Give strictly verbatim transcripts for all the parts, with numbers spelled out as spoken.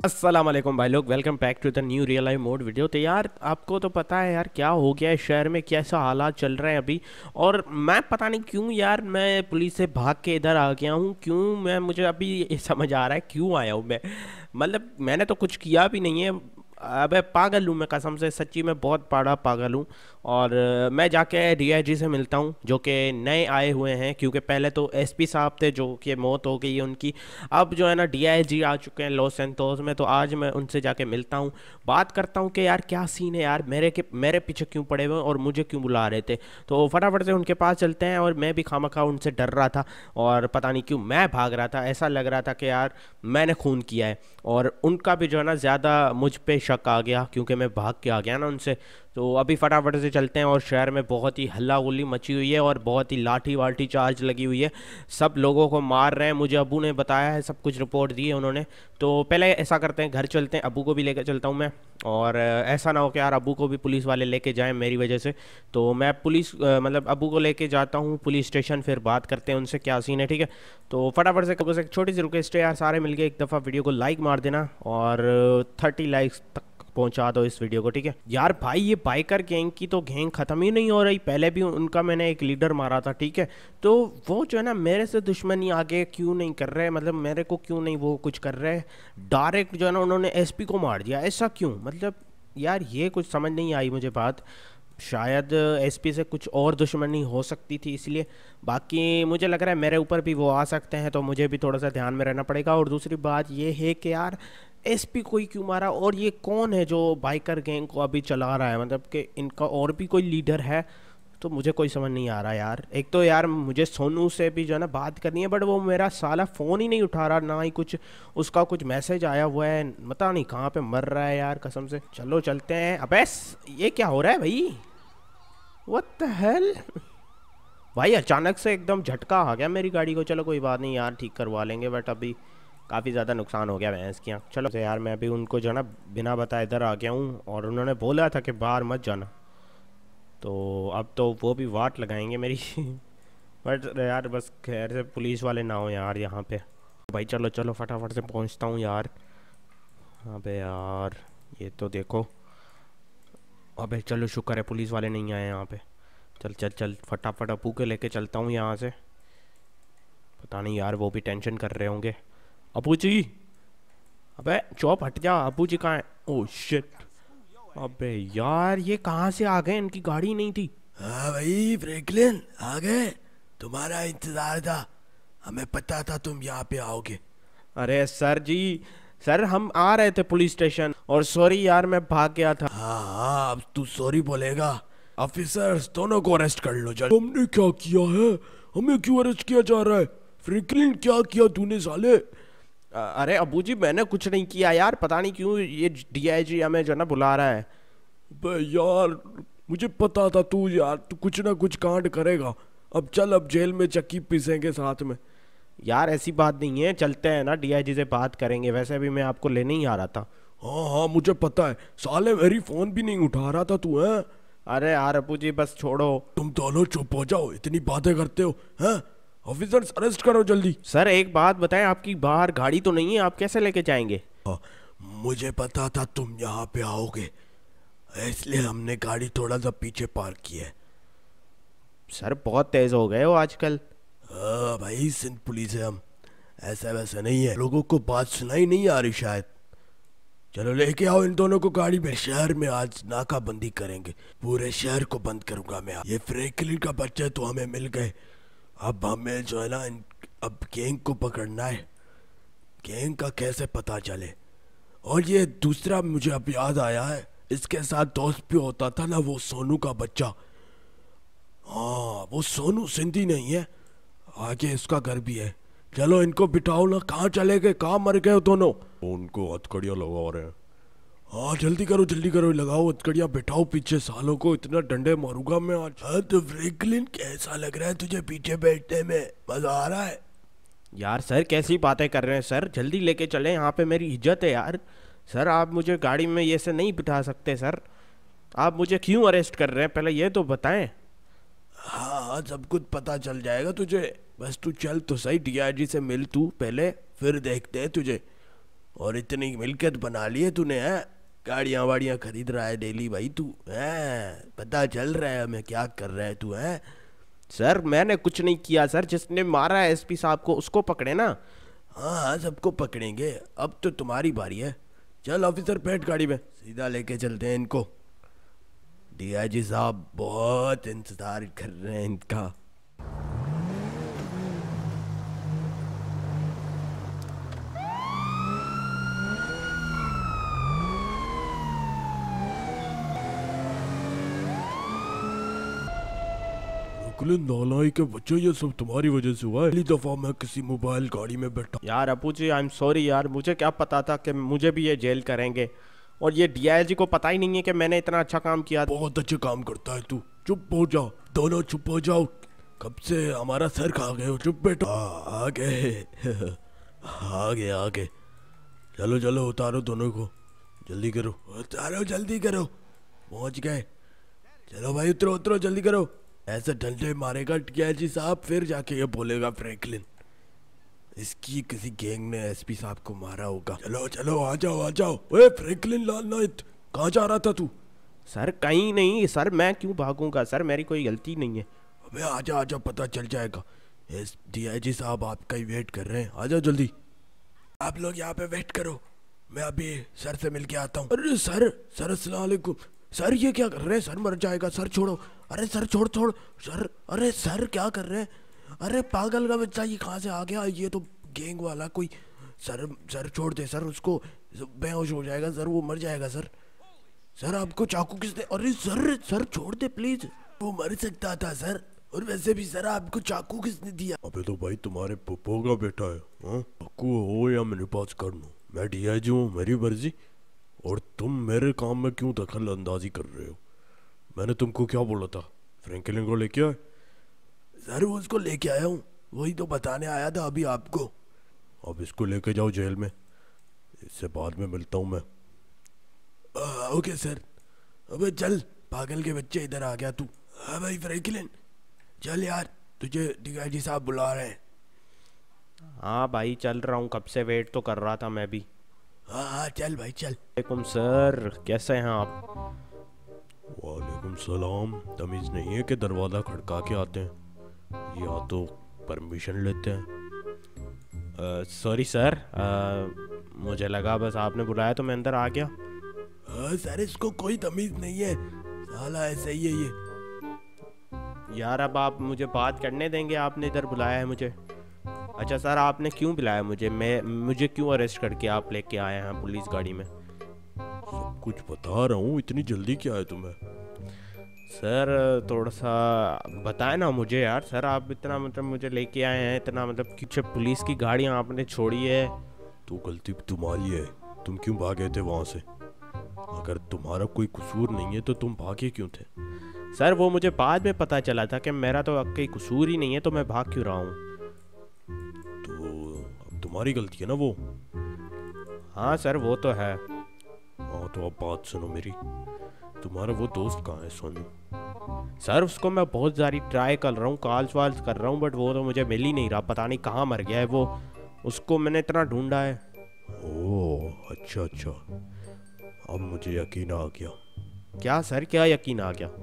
अस्सलाम वालेकुम भाई लोग, welcome back to the new real life mod video. तो यार आपको तो पता है यार क्या हो गया है शहर में, कैसा हालात चल रहे हैं अभी। और मैं पता नहीं क्यों यार मैं पुलिस से भाग के इधर आ गया हूँ। क्यों मैं मुझे अभी ये समझ आ रहा है क्यों आया हूँ मैं। मतलब मैंने तो कुछ किया भी नहीं है। अबे पागल हूँ मैं, कसम से सच्ची में बहुत बड़ा पागल हूँ। और अ, मैं जाके डीआईजी से मिलता हूँ जो कि नए आए हुए हैं, क्योंकि पहले तो एसपी साहब थे जो कि मौत हो गई है उनकी। अब जो है ना डीआईजी आ चुके हैं लॉस सैंतोस में। तो आज मैं उनसे जाके मिलता हूँ, बात करता हूँ कि यार क्या सीन है यार, मेरे के मेरे पीछे क्यों पड़े हुए हैं और मुझे क्यों बुला रहे थे। तो फटाफट से उनके पास चलते हैं। और मैं भी खामखा उनसे डर रहा था और पता नहीं क्यों मैं भाग रहा था। ऐसा लग रहा था कि यार मैंने खून किया है। और उनका भी जो है ना ज़्यादा मुझ पे शक आ गया क्योंकि मैं भाग के आ गया ना उनसे। तो अभी फटाफट से चलते हैं। और शहर में बहुत ही हल्ला गुल्ली मची हुई है और बहुत ही लाठी वाठी चार्ज लगी हुई है। सब लोगों को मार रहे हैं, मुझे अबू ने बताया है, सब कुछ रिपोर्ट दी है उन्होंने। तो पहले ऐसा करते हैं, घर चलते हैं, अबू को भी लेकर चलता हूँ मैं। और अ, ऐसा ना हो कि यार अबू को भी पुलिस वाले लेके जाएं मेरी वजह से। तो मैं पुलिस अ, मतलब अबू को लेके जाता हूँ पुलिस स्टेशन, फिर बात करते हैं उनसे क्या सीन है, ठीक है। तो फटाफट से बस एक छोटी सी रिक्वेस्ट है यार, सारे मिलके एक दफ़ा वीडियो को लाइक मार देना और थर्टी लाइक्स तक पहुंचा दो इस वीडियो को, ठीक है यार। भाई ये बाइकर गैंग की तो गैंग ख़त्म ही नहीं हो रही। पहले भी उनका मैंने एक लीडर मारा था, ठीक है। तो वो जो है ना मेरे से दुश्मनी आगे क्यों नहीं कर रहे, मतलब मेरे को क्यों नहीं वो कुछ कर रहे। डायरेक्ट जो है ना उन्होंने एसपी को मार दिया, ऐसा क्यों, मतलब यार ये कुछ समझ नहीं आई मुझे बात। शायद एसपी से कुछ और दुश्मनी हो सकती थी इसलिए। बाकी मुझे लग रहा है मेरे ऊपर भी वो आ सकते हैं, तो मुझे भी थोड़ा सा ध्यान में रहना पड़ेगा। और दूसरी बात ये है कि यार एसपी कोई क्यों मारा, और ये कौन है जो बाइकर गैंग को अभी चला रहा है, मतलब कि इनका और भी कोई लीडर है। तो मुझे कोई समझ नहीं आ रहा यार। एक तो यार मुझे सोनू से भी जो है ना बात करनी है, बट वो मेरा साला फ़ोन ही नहीं उठा रहा, ना ही कुछ उसका कुछ मैसेज आया हुआ है, पता नहीं कहाँ पे मर रहा है यार कसम से। चलो चलते हैं। अबे ये क्या हो रहा है भाई, व्हाट द हेल। भाई अचानक से एकदम झटका आ गया मेरी गाड़ी को। चलो कोई बात नहीं यार, ठीक करवा लेंगे, बट अभी काफ़ी ज़्यादा नुकसान हो गया भैंस की। चलो से यार मैं अभी उनको जो है ना बिना बताए इधर आ गया हूँ, और उन्होंने बोला था कि बाहर मत जाना। तो अब तो वो भी वाट लगाएंगे मेरी बट यार बस खैर से पुलिस वाले ना हो यार यहाँ पे। भाई चलो चलो फटाफट से पहुँचता हूँ यार। अबे यार ये तो देखो। अबे चलो शुक्र है पुलिस वाले नहीं आए यहाँ पे। चल चल चल फटाफट अपू के लेके चलता हूँ यहाँ से। पता नहीं यार वो भी टेंशन कर रहे होंगे। अपू जी, अबे चौप हट जा, अपू जी कहाँ है। Oh shit. अबे यार ये कहाँ से आ गए, इनकी गाड़ी नहीं थी। हाँ भाई फ्रैंकलिन आ गए। तुम्हारा इंतजार था, हमें पता था तुम यहाँ पे आओगे। अरे सर जी, सर हम आ रहे थे पुलिस स्टेशन, और सॉरी यार मैं भाग गया था। हाँ हाँ, अब तू सॉरी बोलेगा। ऑफिसर्स दोनों को अरेस्ट कर लो। चल, तुमने क्या किया है? हमें क्यों अरेस्ट किया जा रहा है? फ्रैंकलिन क्या किया तूने साले? अ- अरे अबू जी मैंने कुछ नहीं किया यार, पता नहीं क्यों ये डीआईजी हमें जो है ना बुला रहा है। बे यार, मुझे पता था तू यार तू कुछ ना कुछ कांड करेगा। अब चल, अब जेल में चक्की पीसेंगे साथ में। यार ऐसी बात नहीं है, चलते हैं ना डीआईजी से बात करेंगे। वैसे भी मैं आपको लेने ही आ रहा था। हाँ हाँ, मुझे पता है साले, मेरी फोन भी नहीं उठा रहा था तू है। अरे यार अबू जी बस छोड़ो। तुम दोनों चुप हो जाओ, इतनी बातें करते हो हैं। ऑफिसर्स अरेस्ट करो जल्दी। सर एक बात बताएं, आपकी बाहर गाड़ी तो नहीं है, आप कैसे लेके जाएंगे। हाँ, मुझे पता था तुम यहाँ पे आओगे, इसलिए हमने गाड़ी थोड़ा सा पीछे पार्क की है। सर बहुत तेज हो गए हो आजकल। हाँ भाई, सिंध पुलिस है हम, ऐसा वैसा नहीं है। लोगों को बात सुनाई नहीं आ रही शायद। चलो लेके आओ इन दोनों को गाड़ी में। शहर में आज नाकाबंदी करेंगे, पूरे शहर को बंद करूंगा मैं। ये फ्रैंकलिन का बच्चा तो हमें मिल गए, अब हमें जो है ना इन- अब गैंग को पकड़ना है। गैंग का कैसे पता चले। और ये दूसरा मुझे अब याद आया है, इसके साथ दोस्त भी होता था ना, वो सोनू का बच्चा। हाँ, वो सोनू सिंधी नहीं है, आगे इसका घर भी है। चलो इनको बिठाओ ना, कहाँ चले गए, कहाँ मर गए हो दोनों? उनको हथकड़ियाँ लगा रहे हैं। हाँ जल्दी करो जल्दी करो, लगाओ हथकड़ियाँ, बिठाओ पीछे सालों को। इतना डंडे मारूंगा मैं आज। हाँ तो फ्रैंकलिन कैसा लग रहा है तुझे पीछे बैठने में, मजा आ रहा है? यार सर कैसी बातें कर रहे हैं सर, जल्दी लेके चलें, यहाँ पे मेरी इज्जत है यार। सर आप मुझे गाड़ी में ये से नहीं बिठा सकते सर। आप मुझे क्यों अरेस्ट कर रहे हैं पहले ये तो बताएं। हाँ हाँ, सब कुछ पता चल जाएगा तुझे, बस तू चल तो सही, डीआईजी से मिल तू पहले, फिर देखते हैं तुझे। और इतनी मिल्कियत बना ली है तूने, है? गाड़ियाँ वाड़ियाँ खरीद रहा है डेली भाई तू, है? पता चल रहा है हमें क्या कर रहा है तू, है? सर मैंने कुछ नहीं किया सर, जिसने मारा है एसपी साहब को उसको पकड़े ना। हाँ हाँ सबको पकड़ेंगे, अब तो तुम्हारी बारी है। चल ऑफिसर बैठ गाड़ी में, सीधा लेके चलते हैं इनको। डीआईजी साहब बहुत इंतजार कर रहे हैं इनका। नालायक के बच्चे, ये सब तुम्हारी वजह से हुआ है। पहली दफा मैं किसी मोबाइल गाड़ी में बैठा। यार अपू जी आई एम सॉरी यार, मुझे क्या पता था कि मुझे भी ये जेल करेंगे, और ये डीआईजी को पता ही नहीं है कि मैंने इतना अच्छा काम किया। बहुत अच्छे काम करता है तू, चुप हो जाओ दोनों, चुप हो जाओ। कब से हमारा सर खा गए हो, चुप बैठो। आ गए आ गए आ गए। चलो चलो उतारो दोनों को, जल्दी करो, उतारो जल्दी करो, पहुंच गए। चलो भाई उतरो उतरो जल्दी करो। ऐसे डंडे मारेगा डीआईजी साहब, फिर जाके ये बोलेगा फ्रैंकलिन इसकी किसी गैंग ने एसपी साहब को मारा होगा। चलो चलो आ जाओ आ जाओ। ओए फ्रैंकलिन लाल नाइट, कहाँ जा रहा था तू? सर कहीं नहीं सर, मैं क्यों भागूंगा सर, मेरी कोई गलती नहीं है। अबे आजा आजा, पता चल जाएगा। एस डीआईजी साहब आपका ही वेट कर रहे हैं, आ जाओ जल्दी। आप लोग यहाँ पे वेट करो, मैं अभी सर से मिल के आता हूँ। अरे सर, सर अस्सलाम वालेकुम। सर ये क्या कर रहे हैं, सर मर जाएगा, सर छोड़ो। अरे सर छोड़ छोड़ सर, अरे सर क्या कर रहे हैं? अरे पागल का बच्चा, ये कहाँ से आ गया? ये तो गैंग वाला कोई। सर सर छोड़ दे सर, उसको बेहोश हो जाएगा सर, वो मर जाएगा सर। सर आपको चाकू किसने? अरे सर सर छोड़ दे प्लीज, वो मर सकता था सर। और वैसे भी सर आपको चाकू किसने दिया? अबे तो भाई तुम्हारे पप्पो का बेटा है, हाँ? चाकू हो या मेरे पास कर लो, मैं डीआईजी हूँ, मेरी मर्जी। और तुम मेरे काम में क्यों दखल अंदाजी कर रहे हो? मैंने तुमको क्या बोला था? फ्रैंकलिन को लेके आए? सर वो उसको लेके आया हूँ, वही तो बताने आया था अभी आपको। अब इसको लेके जाओ जेल में, इससे बाद में मिलता हूँ मैं। आ, ओके सर। अबे चल पागल के बच्चे, इधर आ गया तू। हाँ भाई फ्रैंकलिन चल यार, तुझे डीआईजी साहब बुला रहे हैं। हाँ भाई चल रहा हूँ, कब से वेट तो कर रहा था मैं भी। हाँ हाँ चल भाई चल। वालेकुम सर, कैसे हैं आप? वालेकुम सलाम। तमीज़ नहीं है कि दरवाज़ा खड़का के आते हैं, या तो परमिशन लेते हैं। सॉरी सर, मुझे लगा बस आपने बुलाया तो मैं अंदर आ गया। हाँ सर इसको कोई तमीज़ नहीं है, साला ऐसे ही है ये। यार अब आप मुझे बात करने देंगे, आपने इधर बुलाया है मुझे। अच्छा सर आपने क्यों बुलाया मुझे, मैं मुझे क्यों अरेस्ट करके आप लेके आए हैं पुलिस गाड़ी में? सब कुछ बता रहा हूँ, इतनी जल्दी क्या है तुम्हें? सर थोड़ा सा बताए ना मुझे यार। सर आप इतना मतलब मुझे लेके आए हैं, इतना मतलब कुछ पुलिस की गाड़ियाँ आपने छोड़ी है। तो गलती तुम्हारी है, तुम क्यों भागे थे वहाँ से? अगर तुम्हारा कोई कसूर नहीं है तो तुम भागे क्यों थे? सर वो मुझे बाद में पता चला था कि मेरा तो कोई कसूर ही नहीं है, तो मैं भाग क्यों रहा हूँ। तो अब तुम्हारी गलती है ना वो? हाँ सर वो तो है। हाँ तो अब बात सुनो मेरी, तुम्हारा वो दोस्त कहाँ है सोनू? सर उसको मैं बहुत सारी ट्राई कर रहा हूँ, कॉल्स वाल्स कर रहा हूँ, बट वो तो मुझे मिल ही नहीं रहा, पता नहीं कहाँ मर गया है वो। उसको मैंने इतना ढूंढा है। ओह अच्छा अच्छा, अब मुझे यकीन आ गया। क्या सर, क्या यकीन आ गया?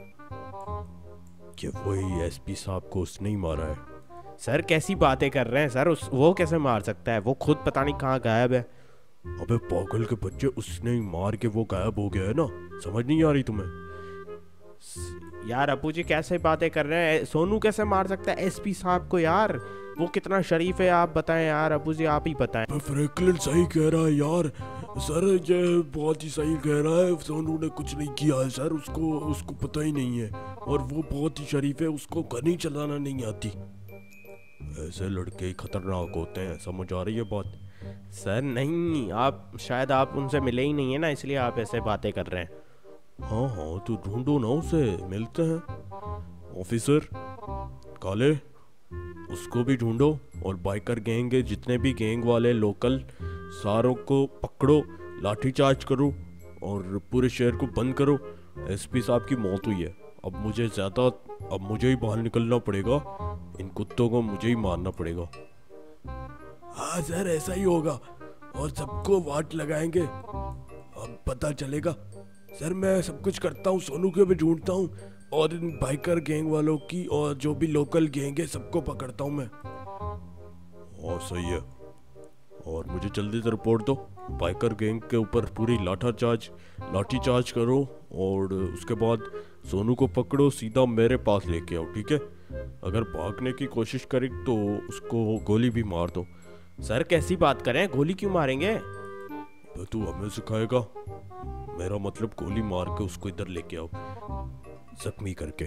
कि वही एसपी साहब को उसने ही मारा है। सर कैसी बातें कर रहे हैं सर, उस वो कैसे मार सकता है? वो खुद पता नहीं कहाँ गायब है। अबे पागल के बच्चे, उसने ही मार के वो गायब हो गया है ना, समझ नहीं आ रही तुम्हें? यार अपू जी कैसे बातें कर रहे हैं, सोनू कैसे मार सकता है एसपी साहब को? यार वो कितना शरीफ है, आप बताएं यार अपू जी, आप ही बताएं। फ्रैंकलिन सही कह रहा है यार, सर ये बहुत ही सही कह रहा है। सोनू ने कुछ नहीं किया है सर, उसको उसको पता ही नहीं है, और वो बहुत ही शरीफ है, उसको गन चलाना नहीं आती। ऐसे लड़के ही खतरनाक होते हैं, समझ आ रही है बात? सर नहीं, आप शायद आप उनसे मिले ही नहीं है ना, इसलिए आप ऐसे बातें कर रहे हैं। हाँ हाँ तो ढूंढो ना उसे, मिलते हैं। ऑफिसर काले, उसको भी ढूंढो, और बाइकर गैंग है, जितने भी गैंग वाले लोकल सारों को पकड़ो, लाठीचार्ज करो और पूरे शहर को बंद करो। एसपी साहब की मौत हुई है, अब मुझे ज़्यादा अब मुझे ही बाहर निकलना पड़ेगा, इन कुत्तों को मुझे ही मारना पड़ेगा। हाँ सर ऐसा ही होगा, और सबको वाट लगाएंगे। अब पता चलेगा। सर मैं सब कुछ करता हूँ, सोनू को भी ढूंढता हूँ और इन बाइकर गैंग वालों की और जो भी लोकल गैंग है सबको पकड़ता हूँ मैं। और सही है, और मुझे जल्दी से रिपोर्ट दो। बाइकर गैंग के ऊपर पूरी लाठा चार्ज लाठी चार्ज करो और उसके बाद सोनू को पकड़ो, सीधा मेरे पास लेके आओ, ठीक है? अगर भागने की कोशिश करे तो उसको गोली भी मार दो। सर कैसी बात करें, गोली क्यों मारेंगे? तो तू हमें सिखाएगा? मेरा मतलब गोली मार के उसको इधर लेके आओ, जख्मी करके।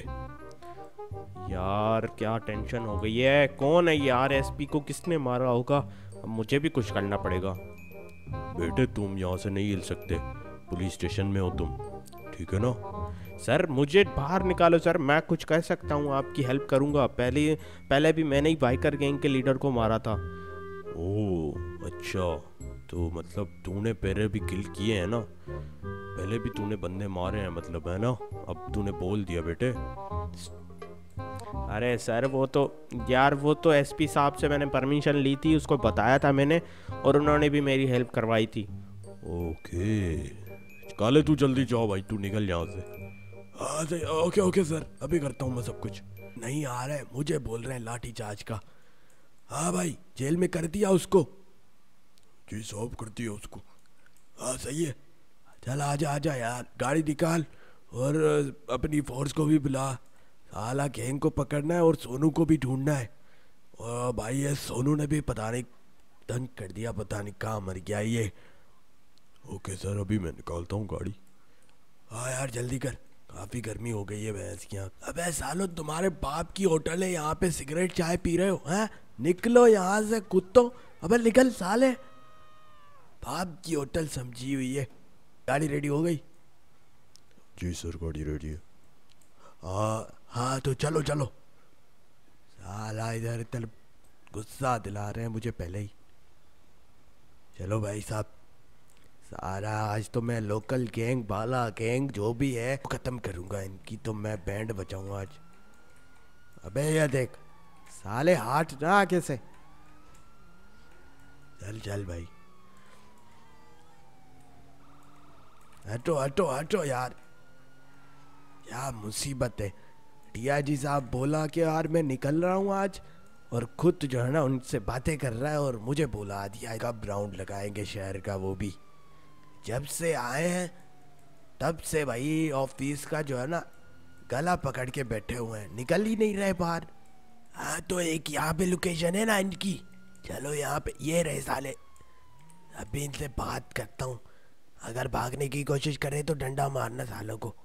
यार क्या टेंशन हो गई है, कौन है यार? एसपी को किसने मारा होगा? अब मुझे भी कुछ करना पड़ेगा। बेटे तुम यहाँ से नहीं हिल सकते, पुलिस स्टेशन में हो तुम, ठीक है ना? सर मुझे बाहर निकालो सर, मैं कुछ कर सकता हूँ, आपकी हेल्प करूँगा। पहले पहले भी मैंने ही बाइकर गैंग के लीडर को मारा था। ओह अच्छा, तो मतलब तूने पहले भी किल किए हैं ना? पहले भी तूने बंदे मारे हैं मतलब, है ना? अब तूने बोल दिया बेटे। अरे सर वो तो यार वो तो एसपी साहब से मैंने परमिशन ली थी, उसको बताया था मैंने, और उन्होंने भी मेरी हेल्प करवाई थी। ओके काले तू जल्दी जाओ भाई, तू निकल यहाँ से। हाँ सही, ओके ओके सर, अभी करता हूँ मैं सब कुछ। नहीं आ रहा है, मुझे बोल रहे हैं लाठी चार्ज का। हाँ भाई जेल में कर दिया उसको? जी साहब कर दिया उसको। हाँ सही है, चल आजा आजा यार, गाड़ी निकाल और अपनी फोर्स को भी बुला। साला गैंग को पकड़ना है और सोनू को भी ढूंढना है। और भाई ये सोनू ने भी पता नहीं तंग कर दिया, पता नहीं कहाँ मर गया ये। ओके सर अभी मैं निकालता हूँ गाड़ी। हाँ यार जल्दी कर, काफ़ी गर्मी हो गई है भैंस की यहाँ। अबे सालो तुम्हारे बाप की होटल है, यहाँ पे सिगरेट चाय पी रहे हो हैं? निकलो यहाँ से कुत्तों, अबे निकल साले, बाप की होटल समझी हुई है। गाड़ी रेडी हो गई? जी सर गाड़ी रेडी है। हाँ हाँ तो चलो चलो। साला इधर इधर गुस्सा दिला रहे हैं मुझे पहले ही। चलो भाई साहब, सारा आज तो मैं लोकल गैंग बाला गैंग जो भी है खत्म करूंगा, इनकी तो मैं बैंड बजाऊंगा आज। अबे ये देख साले, हाथ ना आगे से, चल चल भाई, हटो हटो हटो यार, क्या मुसीबत है। टीआईजी साहब बोला कि यार मैं निकल रहा हूँ आज, और खुद जो है ना उनसे बातें कर रहा है, और मुझे बोला दिया कब राउंड लगाएंगे शहर का, वो भी जब से आए हैं तब से भाई ऑफिस का जो है ना गला पकड़ के बैठे हुए हैं, निकल ही नहीं रहे बाहर। हाँ तो एक यहाँ पे लोकेशन है ना इनकी, चलो यहाँ पे ये रहे साले, अभी इनसे बात करता हूँ। अगर भागने की कोशिश करे तो डंडा मारना सालों को।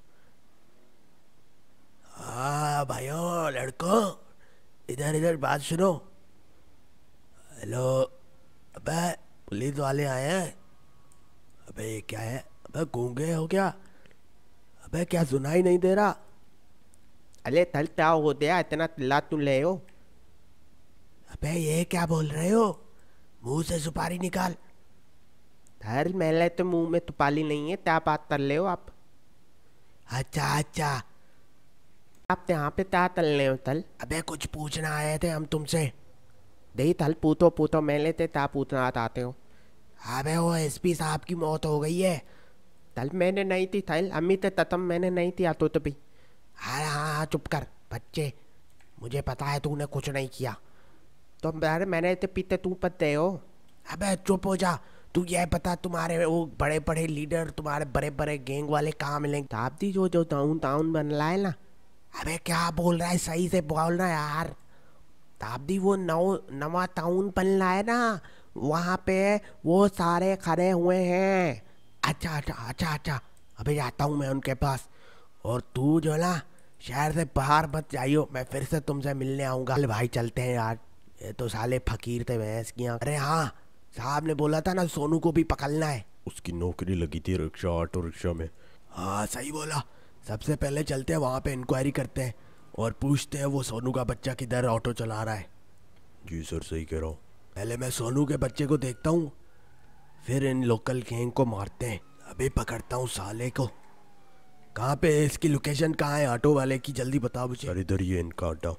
हाँ भाइयों लड़कों, इधर इधर बात सुनो। हेलो, अबे पुलिस वाले आए हैं। अबे ये क्या है, अबे गूंगे हो क्या? अबे क्या सुनाई नहीं दे रहा? अरे थल क्या हो गया, इतना चिल्ला तू ले हो? अबे ये क्या बोल रहे हो, मुंह से सुपारी निकाल। थल मेले तो मुंह में तुपाली नहीं है, क्या बात कर ले हो आप? अच्छा अच्छा, आप यहाँ पे क्या कर ले हो थल? अबे कुछ पूछना आए थे हम तुमसे। दही थल पूछो पूछो, मेले ते क्या पूछना आते हो? अबे वो एसपी साहब की मौत हो गई है। थल मैंने नहीं थी थल, अम्मी ते ततम मैंने नहीं थी आतो तो भी। हाँ हाँ हाँ चुप कर बच्चे, मुझे पता है तूने कुछ नहीं किया। तो अरे मैंने तो पीते तू पते हो। अबे चुप हो जा, तू ये पता तुम्हारे वो बड़े बड़े लीडर, तुम्हारे बड़े बड़े गैंग वाले कहाँ मिलेंगे? ताप्ती जो जो टाउन टाउन बन रहा है ना। अबे क्या बोल रहा है, सही से बोल रहा है यार। ताप्ती वो नौ नवा टाउन बन रहा है ना, वहाँ पे वो सारे खड़े हुए हैं। अच्छा अच्छा अच्छा अच्छा, अभी जाता हूँ मैं उनके पास, और तू जो ना शहर से बाहर मत जाइयो, मैं फिर से तुमसे मिलने आऊँगा। चल भाई चलते हैं यार, ये तो साले फकीर थे भैंस की। अरे हाँ, साहब ने बोला था ना सोनू को भी पकड़ना है, उसकी नौकरी लगी थी रिक्शा ऑटो रिक्शा में। हाँ सही बोला, सबसे पहले चलते हैं वहाँ पे इंक्वायरी करते हैं और पूछते हैं वो सोनू का बच्चा किधर ऑटो चला रहा है। जी सर सही कह रहा हूँ, पहले मैं सोनू के बच्चे को देखता हूँ, फिर इन लोकल गैंग को मारते हैं। अभी पकड़ता हूँ साले को। कहाँ पे है, इसकी लोकेशन कहाँ है ऑटो वाले की, जल्दी बताओ मुझे। सर इधर ही है इनका अड्डा।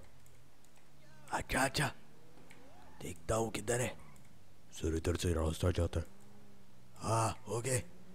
अच्छा अच्छा, देखता हूँ किधर है। सर इधर से रास्ता जाता है। हाँ हो गए।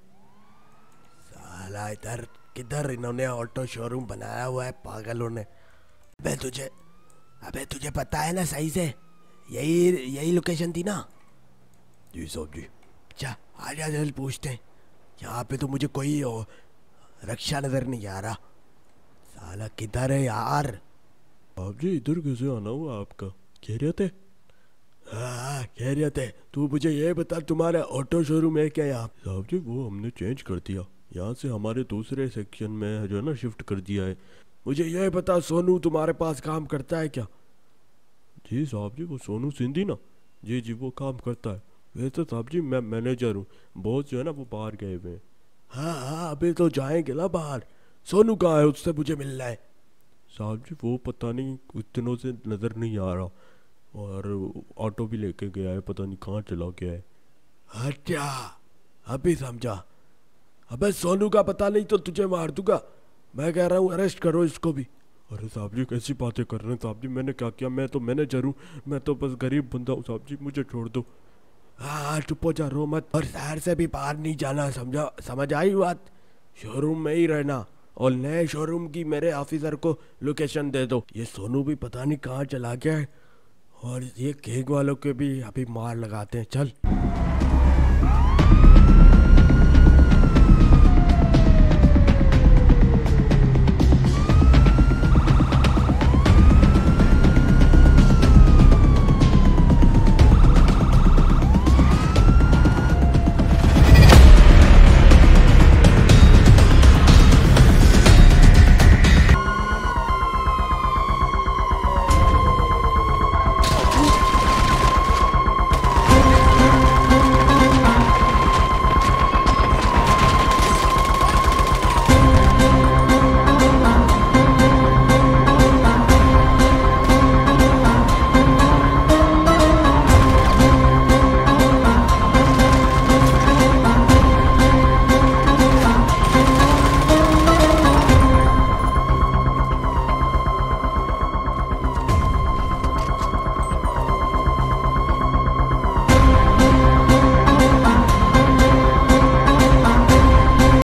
साला इधर किधर इन्होंने ऑटो शोरूम बनाया हुआ है पागलों ने। अबे तुझे अबे तुझे पता है ना सही से, यही यही लोकेशन थी ना? जी साहब जी। अच्छा आजा जल्द पूछते हैं। यहाँ पे तो मुझे कोई रक्षा नजर नहीं आ रहा। साला किधर है यार? आप जी इधर कैसे आना हुआ आपका? खैरियत है? हाँ खैरियत है। तू मुझे ये बता तुम्हारा ऑटो शोरूम है क्या यहाँ? साहब जी वो हमने चेंज कर दिया, यहाँ से हमारे दूसरे सेक्शन में जो है ना शिफ्ट कर दिया है। मुझे ये बता सोनू तुम्हारे पास काम करता है क्या? जी साहब जी वो सोनू सिंधी ना, जी जी वो काम करता है। वैसे साहब जी मैं मैनेजर हूँ, बॉस जो है ना वो बाहर गए हुए हैं। हाँ हाँ अभी तो जाएंगे ना बाहर। सोनू कहाँ है? उससे मुझे मिलना है। साहब जी वो पता नहीं कुछ दिनों से नज़र नहीं आ रहा, और ऑटो भी लेके गया है, पता नहीं कहाँ चला गया है। अच्छा अभी समझा। अबे सोनू का पता नहीं तो तुझे मार दूंगा। मैं कह रहा हूँ अरेस्ट करो इसको भी। अरे साहब जी कैसी बातें कर रहे हैं साहब जी, मैंने क्या किया? मैं तो मैनेजर हूँ, मैं तो बस गरीब बंदा हूँ साहब जी, मुझे छोड़ दो। हाँ हाँ चुप हो जा, रो मत। और शहर से भी बाहर नहीं जाना, समझा? समझ आई बात? शोरूम में ही रहना, और नए शोरूम की मेरे ऑफिसर को लोकेशन दे दो। ये सोनू भी पता नहीं कहाँ चला गया है, और ये केक वालों के भी अभी मार लगाते हैं। चल।